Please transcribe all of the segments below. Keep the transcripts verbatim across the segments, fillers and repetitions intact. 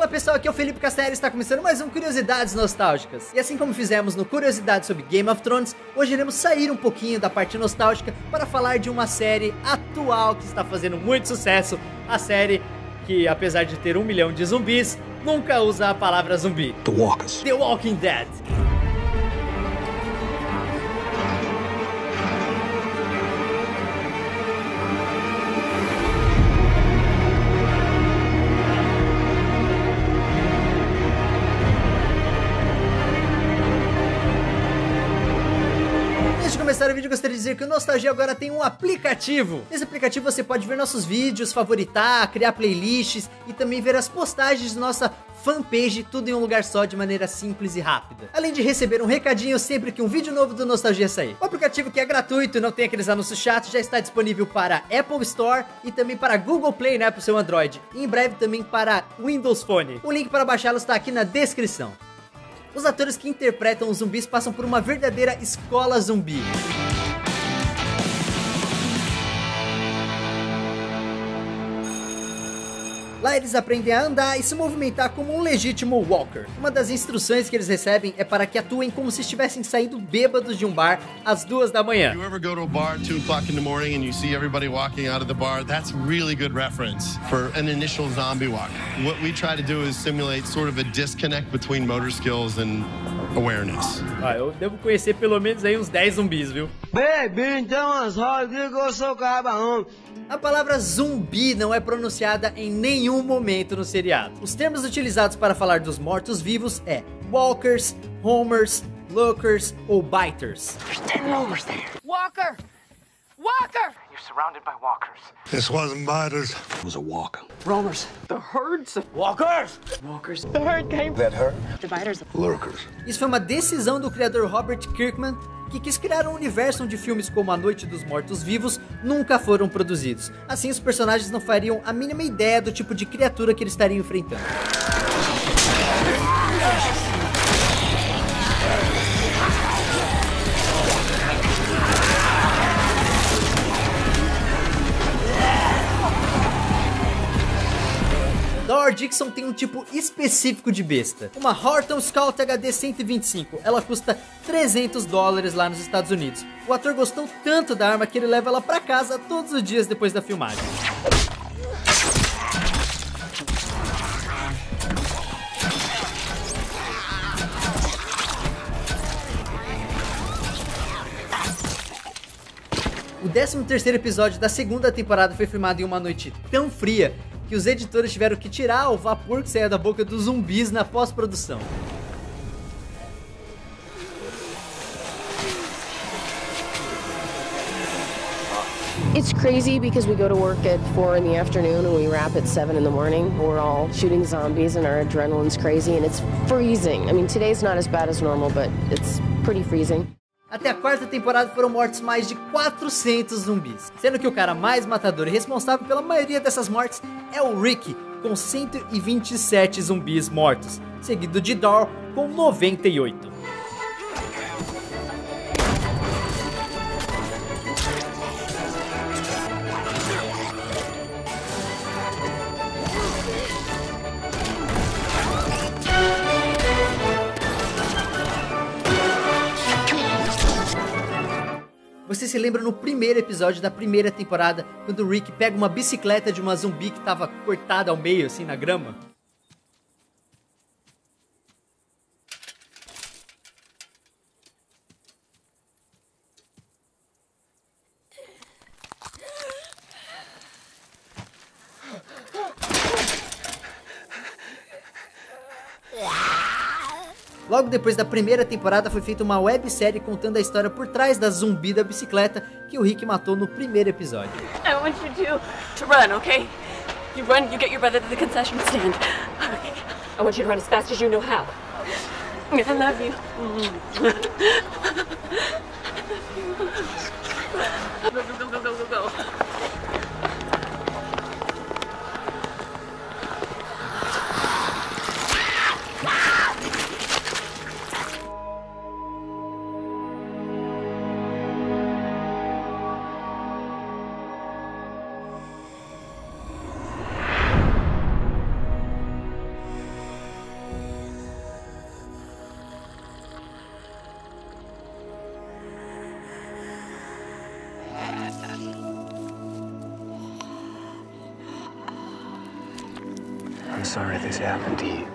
Fala pessoal, aqui é o Felipe Castelli, está começando mais um Curiosidades Nostálgicas. E assim como fizemos no Curiosidades sobre Game of Thrones, hoje iremos sair um pouquinho da parte nostálgica para falar de uma série atual que está fazendo muito sucesso. A série que, apesar de ter um milhão de zumbis, nunca usa a palavra zumbi. The Walkers. The Walking Dead. Antes de começar o vídeo, gostaria de dizer que o Nostalgia agora tem um aplicativo. Nesse aplicativo você pode ver nossos vídeos, favoritar, criar playlists e também ver as postagens de nossa fanpage, tudo em um lugar só, de maneira simples e rápida. Além de receber um recadinho sempre que um vídeo novo do Nostalgia sair. O aplicativo, que é gratuito e não tem aqueles anúncios chatos, já está disponível para Apple Store e também para Google Play, né, para o seu Android. E em breve também para Windows Phone. O link para baixá-lo está aqui na descrição. Os atores que interpretam os zumbis passam por uma verdadeira escola zumbi. Lá eles aprendem a andar e se movimentar como um legítimo walker. Uma das instruções que eles recebem é para que atuem como se estivessem saindo bêbados de um bar às duas da manhã. You ever go to a bar two o'clock in the morning and you see everybody walking out of the bar? That's really good reference for an initial zombie walk. What we try to do is simulate sort of a disconnect between motor skills and awareness. Ah, eu devo conhecer pelo menos aí uns dez zumbis, viu? Baby, então as rodas que eu sou cabarão. A palavra zumbi não é pronunciada em nenhum momento no seriado. Os termos utilizados para falar dos mortos-vivos é walkers, homers, lookers ou biters. There's ten roamers there. Walker! Walker! You're surrounded by walkers. This wasn't biters. It was a walker. Roamers. The herds of walkers. Walkers. The herd came. That herd? The biters. Lurkers. Isso foi uma decisão do criador Robert Kirkman, que quis criar um universo onde filmes como A Noite dos Mortos-Vivos nunca foram produzidos. Assim, os personagens não fariam a mínima ideia do tipo de criatura que eles estariam enfrentando. Dor Dixon tem um tipo específico de besta, uma Horton Scout H D cento e vinte e cinco. Ela custa trezentos dólares lá nos Estados Unidos. O ator gostou tanto da arma que ele leva ela pra casa todos os dias depois da filmagem. O décimo terceiro episódio da segunda temporada foi filmado em uma noite tão fria que os editores tiveram que tirar o vapor que saía da boca dos zumbis na pós-produção. It's crazy because we go to work at four in the afternoon and we wrap at seven in the morning. We're all shooting zombies and our adrenaline's crazy and it's freezing. I mean, today's not as bad as normal, but it's pretty freezing. Até a quarta temporada foram mortos mais de quatrocentos zumbis, sendo que o cara mais matador e responsável pela maioria dessas mortes é o Rick, com cento e vinte e sete zumbis mortos, seguido de Daryl com noventa e oito. Você se lembra no primeiro episódio da primeira temporada, quando o Rick pega uma bicicleta de uma zumbi que tava cortada ao meio, assim, na grama? Logo depois da primeira temporada foi feita uma websérie contando a história por trás da zumbi da bicicleta que o Rick matou no primeiro episódio. I want you to, to run, okay? You run, you get your brother to the concession stand. Okay. I want you to run as fast as you know how. I love you. Go, go, go, go, go, go, go. sorry this happened to you.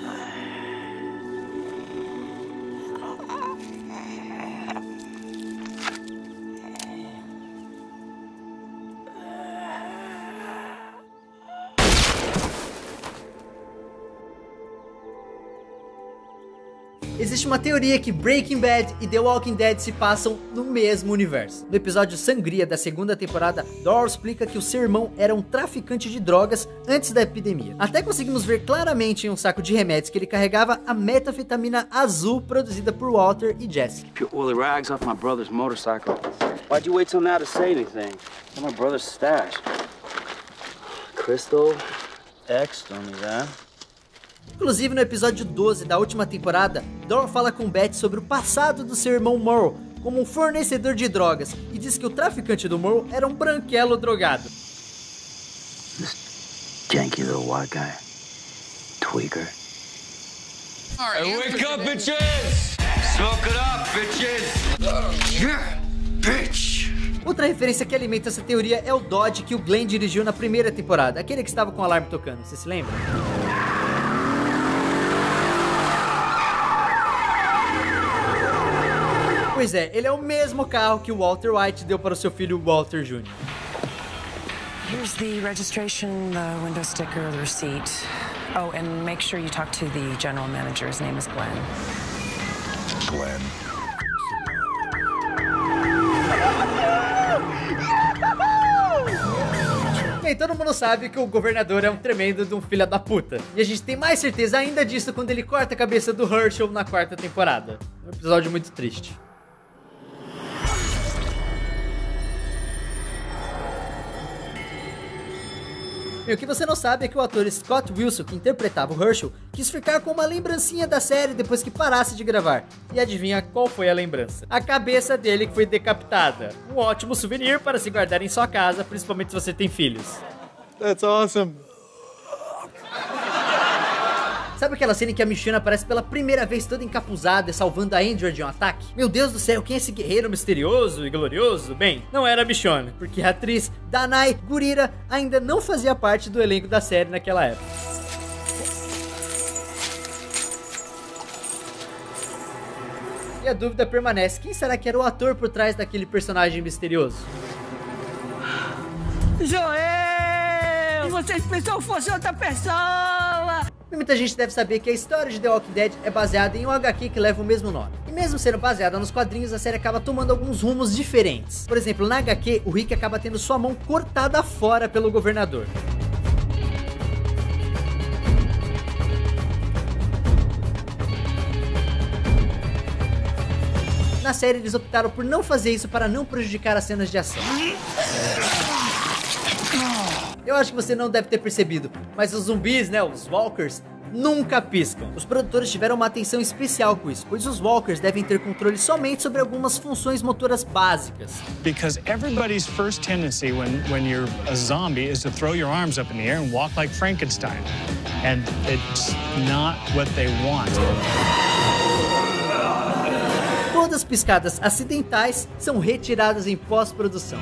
Existe uma teoria que Breaking Bad e The Walking Dead se passam no mesmo universo. No episódio Sangria da segunda temporada, Daryl explica que o seu irmão era um traficante de drogas antes da epidemia. Até conseguimos ver claramente em um saco de remédios que ele carregava a metanfetamina azul produzida por Walter e Jesse. Pure oily rags off my brother's motorcycle. Why'd you wait till now to say anything? It's my brother's stash. Crystal X, don't need that. Inclusive no episódio doze da última temporada, Daryl fala com Beth sobre o passado do seu irmão Merle como um fornecedor de drogas e diz que o traficante do Merle era um branquelo drogado. This janky little white guy. Tweaker. Hey, wake up, bitches! Smoke it up, bitches! Yeah, bitch! Outra referência que alimenta essa teoria é o Dodge que o Glenn dirigiu na primeira temporada, aquele que estava com o alarme tocando, você se lembra? Pois é, ele é o mesmo carro que o Walter White deu para o seu filho Walter Júnior Here's the registration, the window sticker, the receipt. Oh, and make sure you talk to the general manager. His name is Glenn. Glenn. Bem, todo mundo sabe que o governador é um tremendo de um filho da puta. E a gente tem mais certeza ainda disso quando ele corta a cabeça do Herschel na quarta temporada. Um episódio muito triste. E o que você não sabe é que o ator Scott Wilson, que interpretava o Herschel, quis ficar com uma lembrancinha da série depois que parasse de gravar. E adivinha qual foi a lembrança? A cabeça dele que foi decapitada. Um ótimo souvenir para se guardar em sua casa, principalmente se você tem filhos. That's awesome. Sabe aquela cena em que a Michonne aparece pela primeira vez toda encapuzada e salvando a Andrea de um ataque? Meu Deus do céu, quem é esse guerreiro misterioso e glorioso? Bem, não era a Michonne, porque a atriz Danai Gurira ainda não fazia parte do elenco da série naquela época. E a dúvida permanece, quem será que era o ator por trás daquele personagem misterioso? Joel! Vocês pensam que fosse outra pessoa! E muita gente deve saber que a história de The Walking Dead é baseada em um H Q que leva o mesmo nome. E mesmo sendo baseada nos quadrinhos, a série acaba tomando alguns rumos diferentes. Por exemplo, na H Q, o Rick acaba tendo sua mão cortada fora pelo governador. Na série, eles optaram por não fazer isso para não prejudicar as cenas de ação. Eu acho que você não deve ter percebido, mas os zumbis, né, os walkers, nunca piscam. Os produtores tiveram uma atenção especial com isso, pois os walkers devem ter controle somente sobre algumas funções motoras básicas. Because everybody's first tendency when, when you're a zombie is to throw your arms up in the air and walk like Frankenstein. And it's not what they want. Todas as piscadas acidentais são retiradas em pós-produção.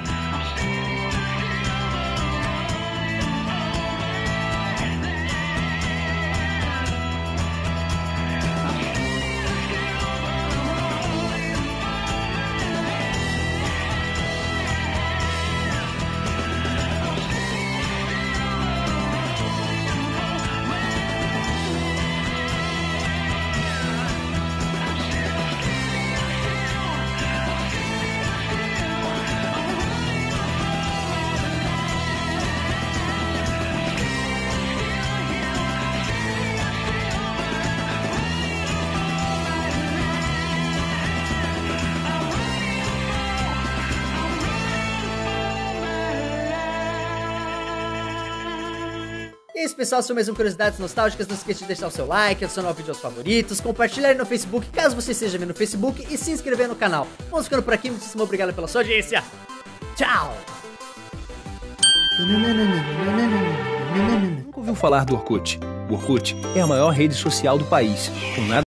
E é isso, pessoal, são mais um Curiosidades Nostálgicas. Não esqueça de deixar o seu like, adicionar o vídeo aos favoritos, compartilhar aí no Facebook, caso você esteja vendo no Facebook, e se inscrever no canal. Vamos ficando por aqui, muitíssimo obrigado pela sua audiência. Tchau! Nunca ouviu falar do Orkut? O Orkut é a maior rede social do país, com nada